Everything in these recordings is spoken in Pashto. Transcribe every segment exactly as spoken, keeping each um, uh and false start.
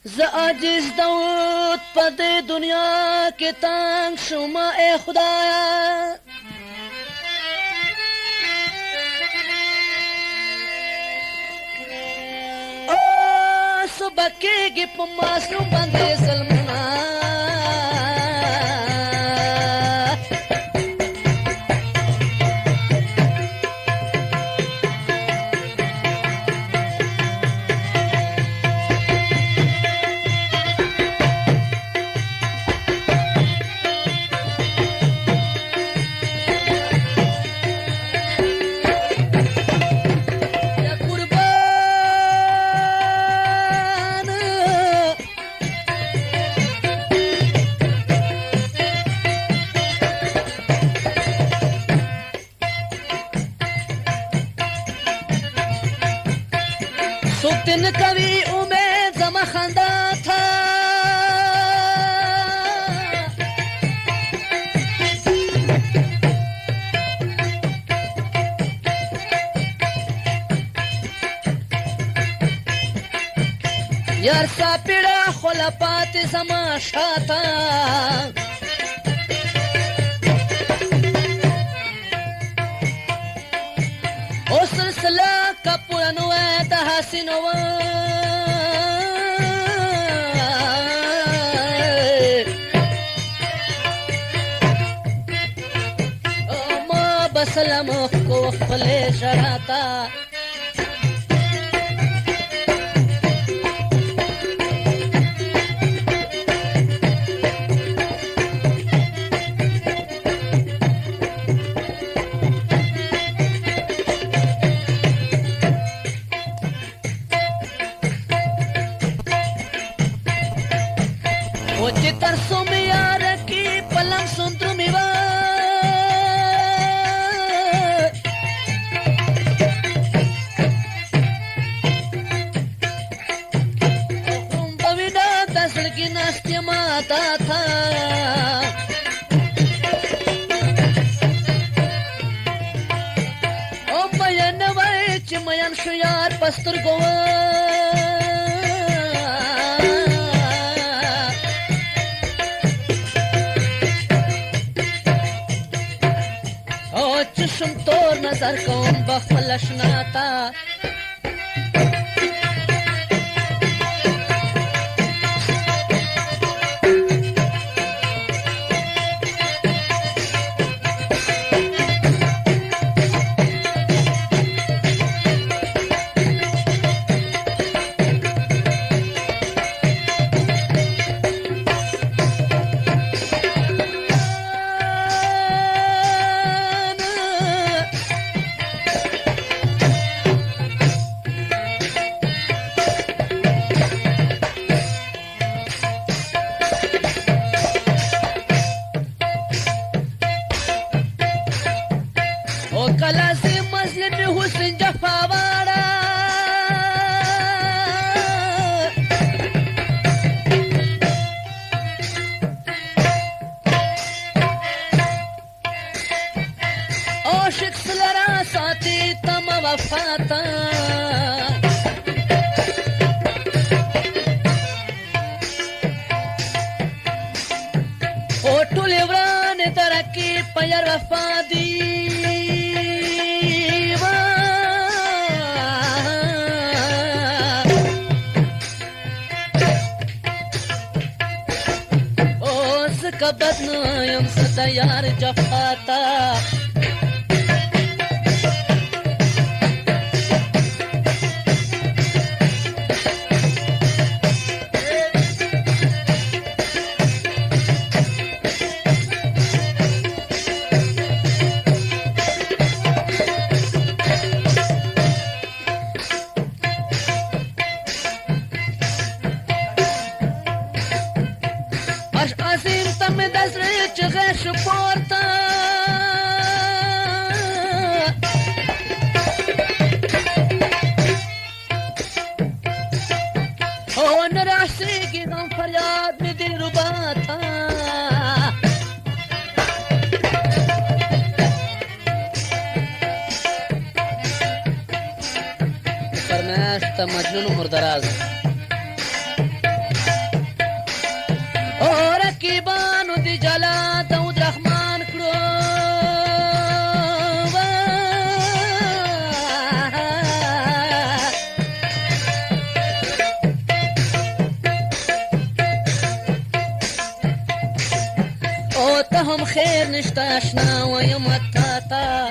ز عاجز داود په دې دنیا کې تنگ شومه ای خدایه اوس به کېږي په ماسلو باندې ظلمونه سوکتن کوي امید زما خندا تا یار ساپیړه خلپات زما شاتا او سلسله کپوره نو د حسینو ما بسلم کو خپل شراتا چې تر څو مې یاد کې پلنګ سندرو مې وه خون به وینه د زړګي ناستې ماته تھا او مین نه وای چې مین شو یار په سترګو چشم تور نظر کوم بخپل شناتا کلاسي مسلم حسین جفاوارا عاشق سلرا ساتي تم وفاتا او ټول وران ترقی پیر وفادي کبد نایم ستا یار جفاتا عظیم تم دزره چغه شپورتا او نراسیگی غم فریاد می دل رباتا فرمایش تا مجنون مردراز که هم خیر نشته اشنا ویم تا تا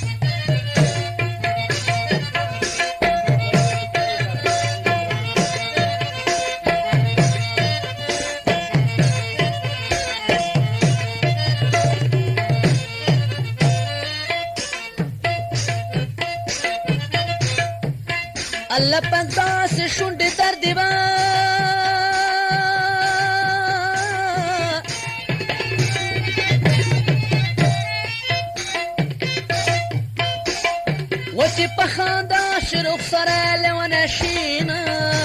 الله پاک داسې شونډې در دې به وچې په خندا شي رخساره لیونه شینه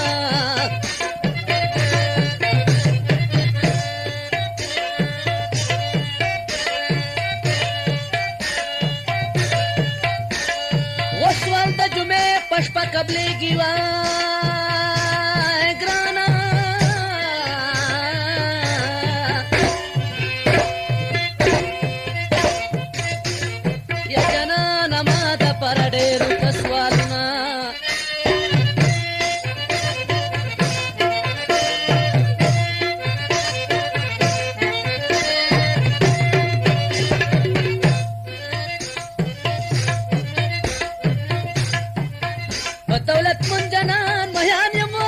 وسوال د جمعې په شپه قبلېږي وای ګرانه یا جانانه ما د پر ډېرو ته سوالونه دولت من جنان مهان یمو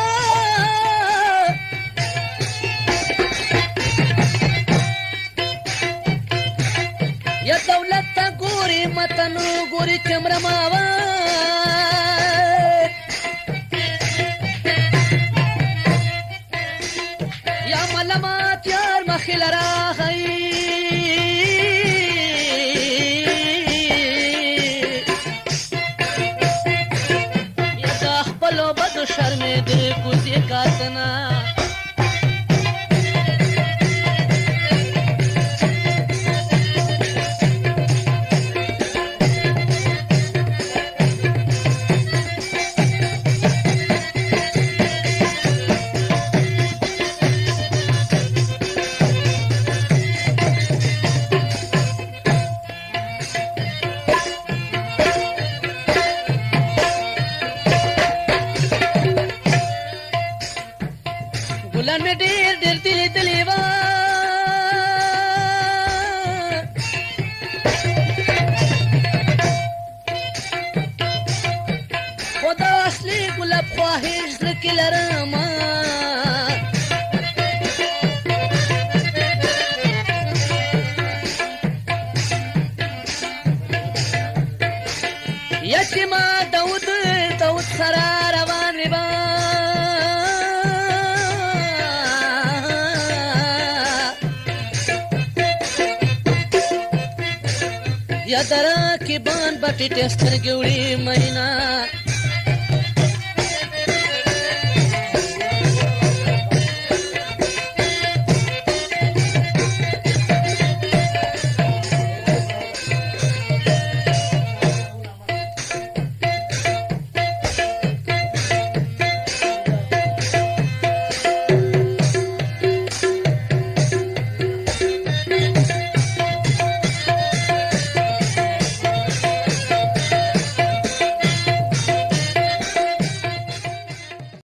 یا دولت تا ګوري متنو ګوري چمرماوا یا ملامات یار مخیل راغی شرمې دې کوزي کاتنا ګلان مې ډېر ډېر دلې دلې وه خو دا اصلي ګلاب خواهش زړه کې لرمه یا چې ما داود داود سره روان وې یا درا کې بان بټې ټستر ګوړې مینا